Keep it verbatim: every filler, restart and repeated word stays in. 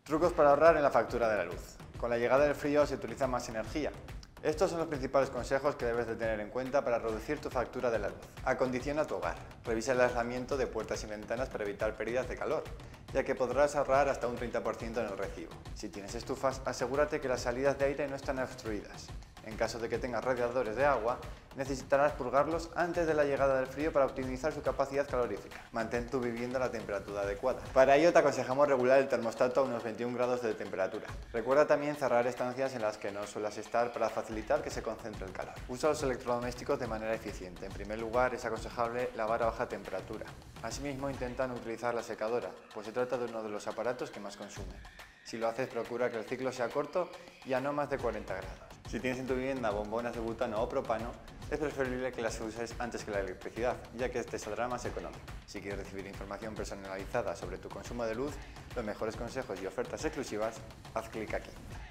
Trucos para ahorrar en la factura de la luz. Con la llegada del frío se utiliza más energía. Estos son los principales consejos que debes de tener en cuenta para reducir tu factura de la luz. Acondiciona tu hogar. Revisa el aislamiento de puertas y ventanas para evitar pérdidas de calor, ya que podrás ahorrar hasta un treinta por ciento en el recibo. Si tienes estufas, asegúrate que las salidas de aire no están obstruidas. En caso de que tengas radiadores de agua, necesitarás purgarlos antes de la llegada del frío para optimizar su capacidad calorífica. Mantén tu vivienda a la temperatura adecuada. Para ello te aconsejamos regular el termostato a unos veintiún grados de temperatura. Recuerda también cerrar estancias en las que no suelas estar para facilitar que se concentre el calor. Usa los electrodomésticos de manera eficiente. En primer lugar, es aconsejable lavar a baja temperatura. Asimismo, intenta no utilizar la secadora, pues se trata de uno de los aparatos que más consume. Si lo haces, procura que el ciclo sea corto y a no más de cuarenta grados. Si tienes en tu vivienda bombonas de butano o propano, es preferible que las uses antes que la electricidad, ya que te saldrá más económico. Si quieres recibir información personalizada sobre tu consumo de luz, los mejores consejos y ofertas exclusivas, haz clic aquí.